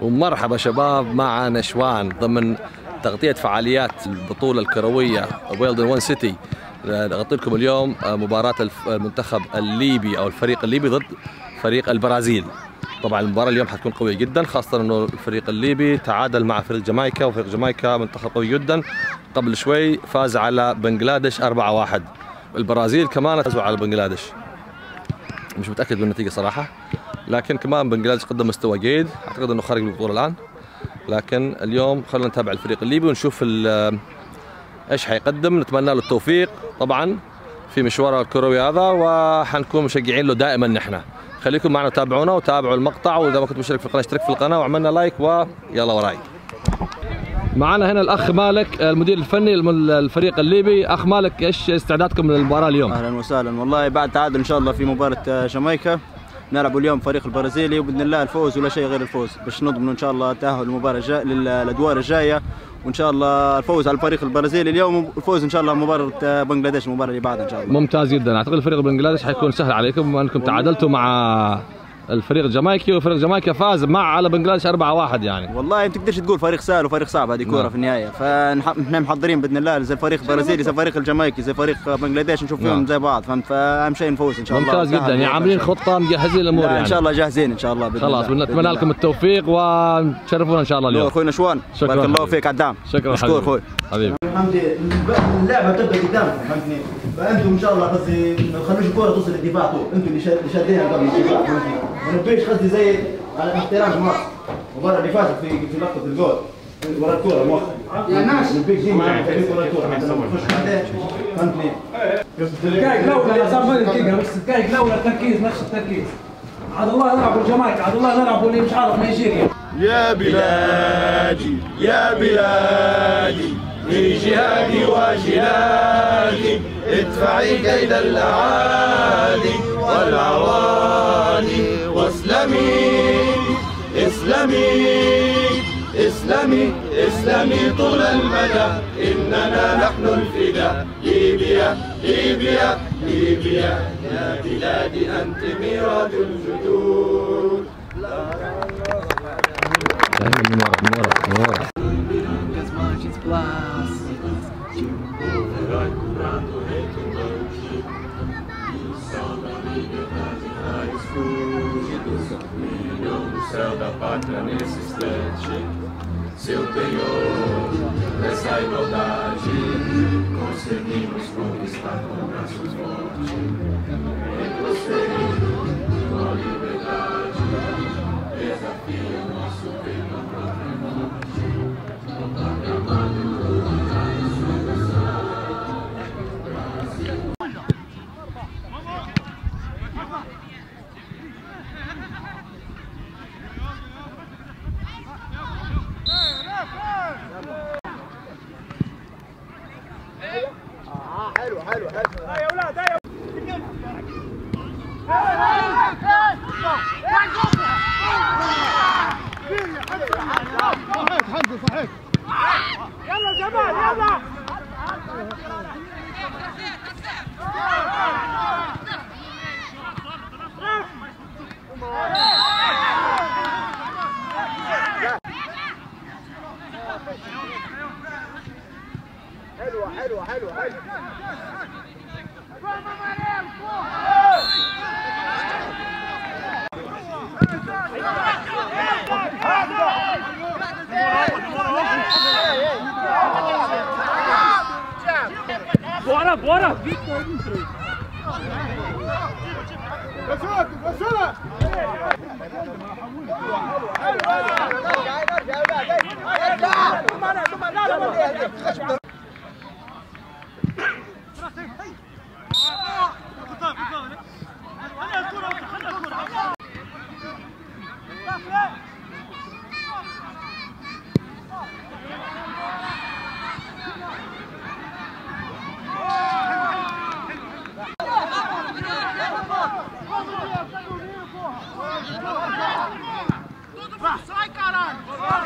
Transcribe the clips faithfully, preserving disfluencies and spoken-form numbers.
ومرحبا شباب مع نشوان ضمن تغطية فعاليات البطولة الكروية ويلدن وان سيتي. نغطي لكم اليوم مباراة المنتخب الليبي أو الفريق الليبي ضد فريق البرازيل. طبعا المباراة اليوم حتكون قوية جدا، خاصة أنه الفريق الليبي تعادل مع فريق جامايكا، وفريق جامايكا منتخب قوي جدا، قبل شوي فاز على بنغلاديش أربعة واحد. البرازيل كمان فازوا على بنغلاديش، مش متأكد من النتيجة صراحة، لكن كمان بنغلاديش قدم مستوى جيد، أعتقد أنه خارج من البطولة الآن. لكن اليوم خلينا نتابع الفريق الليبي ونشوف ايش حيقدم، نتمنى له التوفيق طبعا في مشواره الكروي هذا، وحنكون مشجعين له دائما نحن. خليكم معنا وتابعونا وتابعوا المقطع، واذا ما كنت مشترك في القناه اشترك في القناه وعملنا لايك ويلا وراي. معنا هنا الاخ مالك المدير الفني للفريق الليبي. اخ مالك، ايش استعدادكم للمباراه اليوم؟ اهلا وسهلا. والله بعد تعادل ان شاء الله في مباراه جامايكا نلعب اليوم فريق البرازيلي، وباذن الله الفوز ولا شيء غير الفوز، باش نضمن ان شاء الله التاهل للمباراه الجايه للادوار الجايه، وان شاء الله الفوز على الفريق البرازيلي اليوم، والفوز ان شاء الله مباراه بنغلاديش المباراه اللي بعدها ان شاء الله. ممتاز جدا. اعتقد الفريق بنغلاديش حيكون سهل عليكم بما انكم تعادلتوا مع الفريق الجامايكي، وفريق جامايكا فاز مع على بنغلاديش أربعة واحد. يعني والله ما تقدرش تقول فريق سهل وفريق صعب، هذه كوره في النهايه، فنحن محضرين باذن الله زي الفريق البرازيلي زي الفريق الجامايكي زي فريق بنغلاديش، نشوف فيهم زي بعض، فهمت؟ فاهم شيء نفوز ان شاء الله. ممتاز جدا، يعني عاملين خطه مجهزين الامور يعني. ان شاء الله جاهزين ان شاء الله باذن الله. خلاص نتمنى لكم التوفيق وتشرفونا ان شاء الله اليوم. اخوي نشوان، شكرا، بارك الله فيك على الدعم. شكرا مشكور اخوي حبيبي. اللعبه تبدا قدامكم فهمتني، فانتم ان شاء الله قصدي ما تخلوش الكوره توصل للدفاع طول، انتم اللي شادينها قبل الدفاع فهمتني، ما نبيش قصدي زي على احترام مصر المباراه اللي فاتت في في لقطه الجول ورا الكوره مؤخرا يا ناس، نبيك ديما في ورا الكوره حتى لما نخش بعدين فهمتني. الدقائق الاولى يا صاحبي دقيقه بس، الدقائق الاولى التركيز نفس التركيز. عاد الله نلعبوا الجامايكا، عاد الله نلعبوا اللي مش عارف نيجيريا. يا بلادي يا بلادي في جهادي وجهادي، ادفعي كيد الاعادي والعوادي، واسلمي اسلمي اسلمي اسلمي طول المدى، اننا نحن الفداء. ليبيا ليبيا ليبيا يا بلادي انت ميراث الجدود. Céu da pátria nesse instante, seu penhor, nessa igualdade, conseguimos conquistar com braços fortes, retroceder com a liberdade, desafia o nosso peito à própria morte, proclamado e colocado em sua nação. حلو حلو حلو يا اولاد يا حمزه صحيح. يلا جمال يلا حلوة حلوة حلوة حلوة. Bora, bora! Sai, caralho!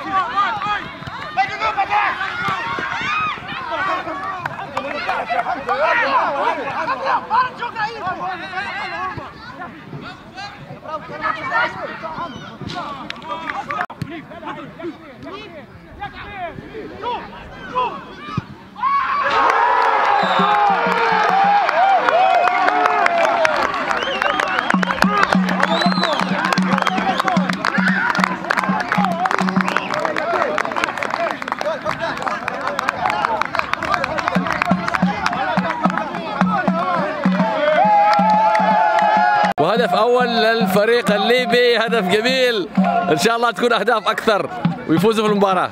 Para de jogar aí, pô! وهدف أول للفريق الليبي، هدف جميل، إن شاء الله تكون أهداف أكثر ويفوزوا في المباراة.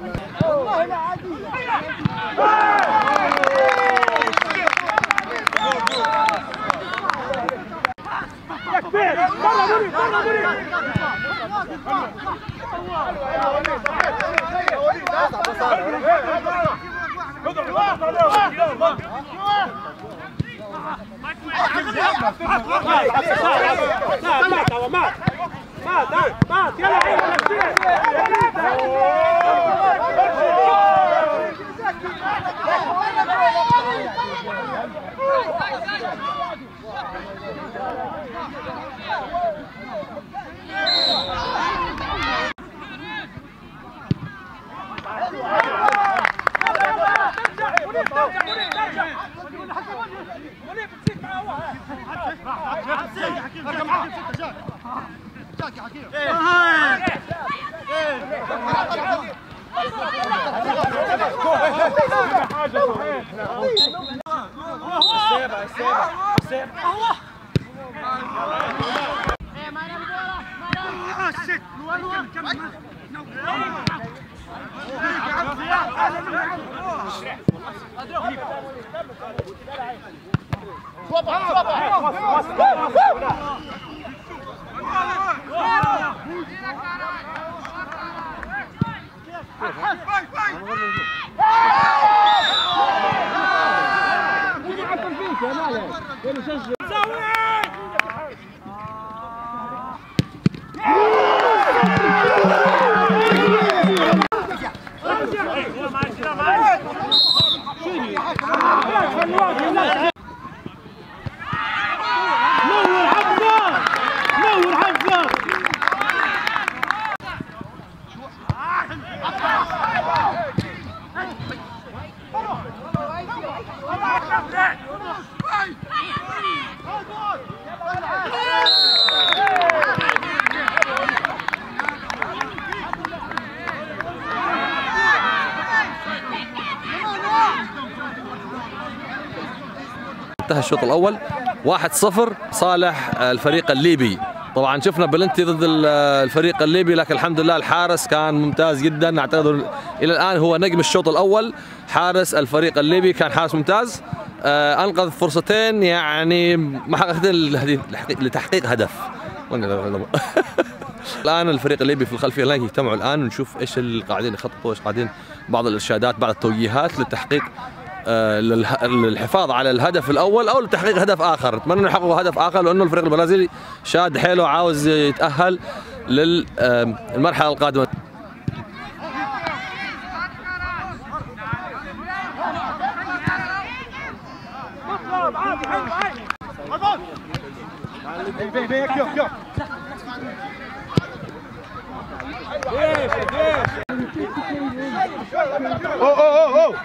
انتهى الشوط الاول واحد صفر صالح الفريق الليبي. طبعا شفنا بلنتي ضد الفريق الليبي، لكن الحمد لله الحارس كان ممتاز جدا، اعتقد الى الان هو نجم الشوط الاول. حارس الفريق الليبي كان حارس ممتاز، انقذ فرصتين يعني محققتين لتحقيق هدف. الان الفريق الليبي في الخلفيه الان يجتمعوا الان ونشوف ايش اللي قاعدين يخططوا، ايش قاعدين بعض الارشادات، بعض التوجيهات للتحقيق للحفاظ على الهدف الاول او لتحقيق هدف اخر. اتمنى انه يحققوا هدف اخر لانه الفريق البرازيلي شاد حيله عاوز يتاهل للمرحله القادمه. Oh, oh, oh, oh.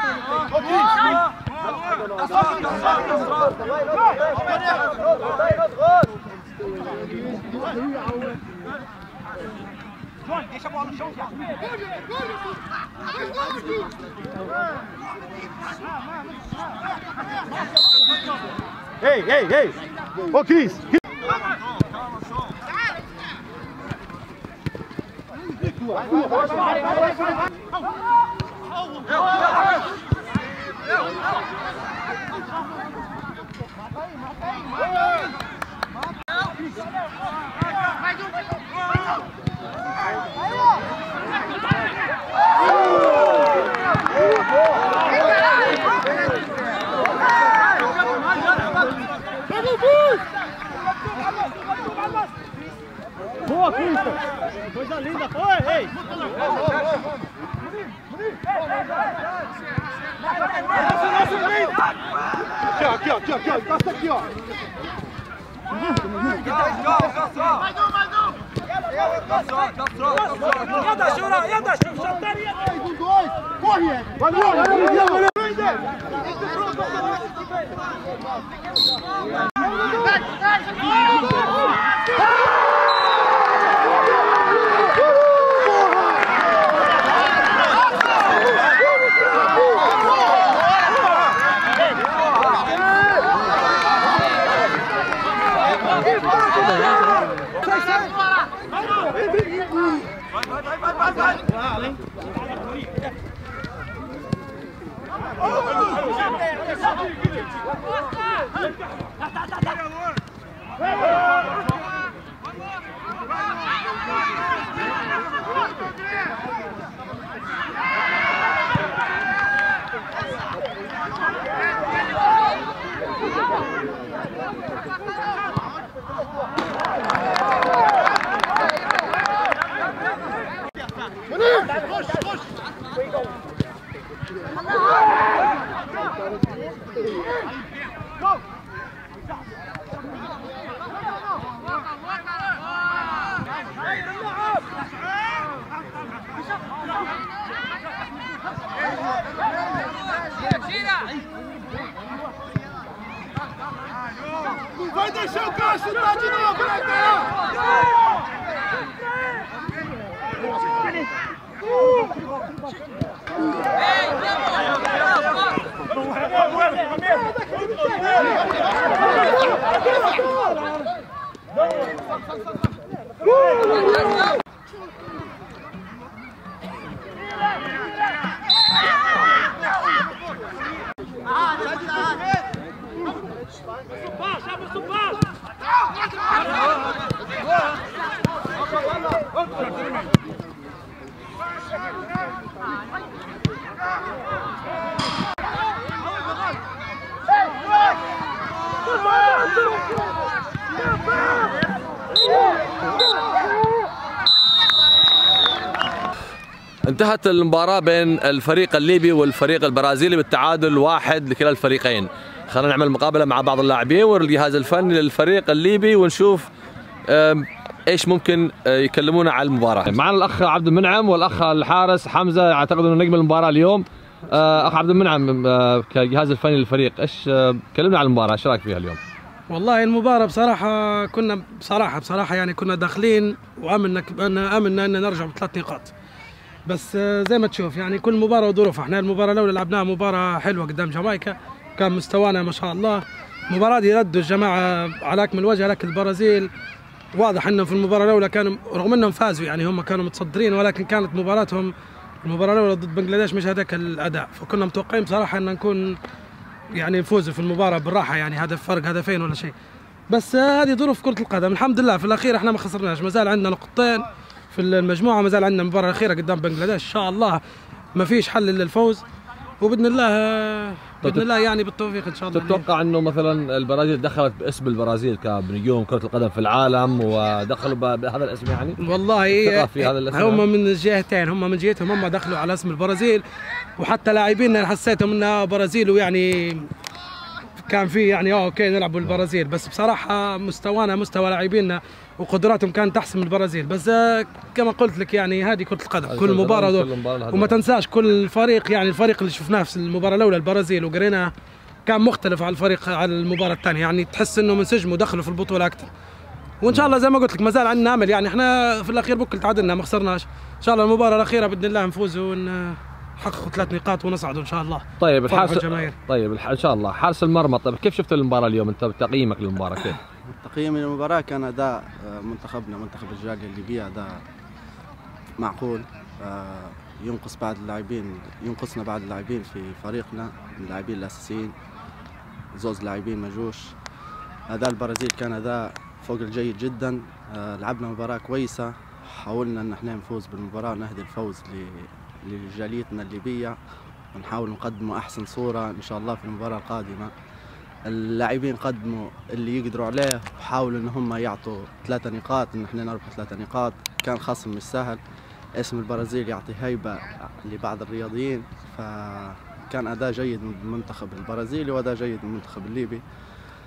Hey, hey, hey. Oh, Chris. Boa, Cristo! Coisa linda, foi! Ei! Aqui, ó, aqui, ó, aqui, ó, aqui, ó, passa aqui, ó! Mais um, mais um! يدا شورا يدا شوف شطار انتهت المباراة بين الفريق الليبي والفريق البرازيلي بالتعادل واحد لكلا الفريقين. خلينا نعمل مقابلة مع بعض اللاعبين والجهاز الفني للفريق الليبي ونشوف ايش ممكن يكلمونا على المباراة. معنا الاخ عبد المنعم والاخ الحارس حمزة، اعتقد انه نجم المباراة اليوم. اخ عبد المنعم كجهاز الفني للفريق، ايش كلمنا عن المباراة، ايش رايك فيها اليوم؟ والله المباراة بصراحة كنا بصراحة بصراحة يعني كنا داخلين وامنا امنا ان نرجع بثلاث نقاط، بس زي ما تشوف يعني كل مباراة وظروفها. احنا المباراة الأولى لعبناها مباراة حلوة قدام جامايكا، كان مستوانا ما شاء الله. المباراة دي ردوا الجماعة على أكمل وجه، لكن البرازيل واضح انهم في المباراة الأولى كانوا رغم انهم فازوا يعني هم كانوا متصدرين، ولكن كانت مباراتهم المباراة الأولى ضد بنغلاديش مش هذاك الأداء، فكنا متوقعين بصراحة ان نكون يعني نفوز في المباراة بالراحة، يعني هدف فرق هدفين ولا شيء. بس هذه ظروف كرة القدم، الحمد لله في الأخير احنا ما خسرناش، ما زال عندنا نقطتين في المجموعة، ما زال عندنا المباراة الأخيرة قدام بنغلاديش، إن شاء الله ما فيش حل إلا الفوز، وبإذن الله بإذن الله يعني بالتوفيق إن شاء الله. تتوقع إنه مثلا البرازيل دخلت باسم البرازيل كنجوم كرة القدم في العالم ودخلوا بهذا الاسم يعني؟ والله في هذا الاسم هم من الجهتين، هم من جهتهم هم دخلوا على اسم البرازيل، وحتى لاعبينا حسيتهم انها برازيل ويعني كان في يعني اه اوكي نلعبوا البرازيل، بس بصراحه مستوانا مستوى لاعبينا وقدراتهم كانت احسن من البرازيل، بس كما قلت لك يعني هذه كرة القدم، كل مباراة دول. وما تنساش كل فريق يعني الفريق اللي شفناه في المباراة الأولى البرازيل وقريناه كان مختلف على الفريق على المباراة الثانية، يعني تحس انهم انسجموا ودخلوا في البطولة أكثر. وإن شاء الله زي ما قلت لك ما زال عندنا أمل، يعني احنا في الأخير بكل تعادلنا ما خسرناش، إن شاء الله المباراة الأخيرة بإذن الله نفوز ون حققوا ثلاث نقاط ونصعدوا ان شاء الله. طيب الحارس طيب الح... ان شاء الله حارس المرمى، طيب كيف شفت المباراه اليوم انت بتقييمك للمباراه كيف؟ تقييمي للمباراه كان اداء منتخبنا منتخب الجاليه الليبيه اداء معقول، ينقص بعض اللاعبين ينقصنا بعض اللاعبين في فريقنا، اللاعبين الاساسيين زوز لاعبين ما جوش. اداء البرازيل كان اداء فوق الجيد جدا، لعبنا مباراه كويسه، حاولنا ان احنا نفوز بالمباراه ونهدي الفوز ل لجاليتنا الليبية، ونحاول نقدموا أحسن صورة إن شاء الله في المباراة القادمة. اللاعبين قدموا اللي يقدروا عليه وحاولوا إن هم يعطوا ثلاثة نقاط، إن إحنا نربح ثلاثة نقاط، كان خصم مش سهل. اسم البرازيل يعطي هيبة لبعض الرياضيين، فكان أداء جيد من المنتخب البرازيلي وأداء جيد من المنتخب الليبي.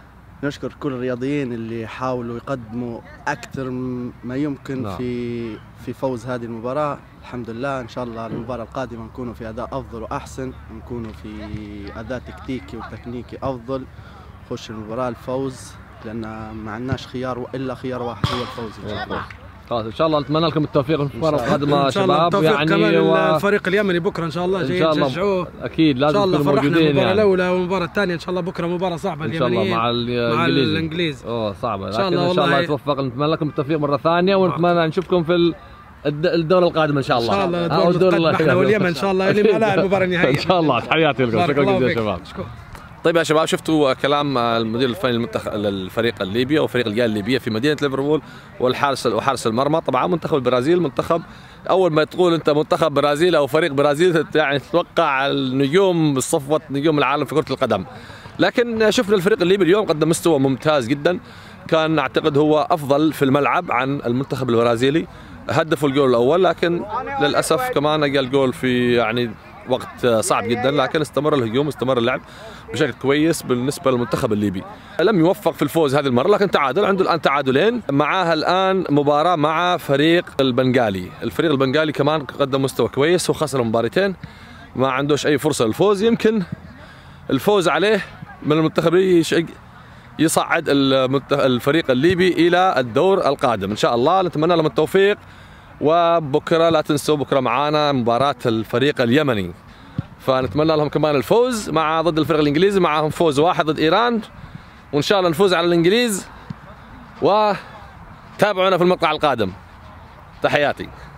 نشكر كل الرياضيين اللي حاولوا يقدموا أكثر ما يمكن نعم. في في فوز هذه المباراة. الحمد لله إن شاء الله المباراة القادمة نكونوا في أداء أفضل وأحسن، نكونوا في أداء تكتيكي وتكنيكي أفضل، نخش المباراة الفوز، لأن ما عندناش خيار إلا خيار واحد هو الفوز إن شاء الله. خلاص ان شاء الله نتمنى لكم التوفيق في المباراه القادمه ان شاء الله شباب. يعني يعني كمان و... الفريق اليمني بكره ان شاء الله جايين تشجعوه اكيد لازم ان شاء الله. تكونوا فرحنا موجودين المباراه يعني. الاولى والمباراه الثانيه ان شاء الله بكره مباراه صعبه ان شاء الله مع الانجليز مع الانجليز اوه صعبه، ان شاء لكن الله ان شاء الله والله يتوفق. نتمنى لكم التوفيق مره ثانيه ونتمنى نشوفكم في ال... الدورة القادمة إن شاء الله. إن شاء الله الدورة القادمة إحنا واليمن إن شاء الله اللي ملاعب المباراة النهائية. إن شاء الله. تحياتي لكم، شكرا جزيلا يا شباب. طيب يا شباب، شفتوا كلام المدير الفني للمنتخب للفريق الليبي او فريق الجاليه الليبيه في مدينه ليفربول والحارس وحارس المرمى. طبعا منتخب البرازيل منتخب، اول ما تقول انت منتخب برازيل او فريق برازيل يعني تتوقع النجوم صفوه نجوم العالم في كره القدم، لكن شفنا الفريق الليبي اليوم قدم مستوى ممتاز جدا، كان اعتقد هو افضل في الملعب عن المنتخب البرازيلي. هدفوا الجول الاول، لكن للاسف كمان جاء الجول في يعني وقت صعب جدا، لكن استمر الهجوم، استمر اللعب بشكل كويس بالنسبه للمنتخب الليبي. لم يوفق في الفوز هذه المره، لكن تعادل، عنده الان تعادلين، معاها الان مباراه مع فريق البنغالي. الفريق البنغالي كمان قدم مستوى كويس وخسر مباراتين، ما عندوش اي فرصه للفوز. يمكن الفوز عليه من المنتخب يصعد الفريق الليبي الى الدور القادم ان شاء الله. نتمنى لهم التوفيق، وبكره لا تنسوا بكره معانا مباراه الفريق اليمني، فنتمنى لهم كمان الفوز مع ضد الفريق الانجليزي، معهم فوز واحد ضد ايران، وان شاء الله نفوز على الانجليز. وتابعونا في المقطع القادم. تحياتي.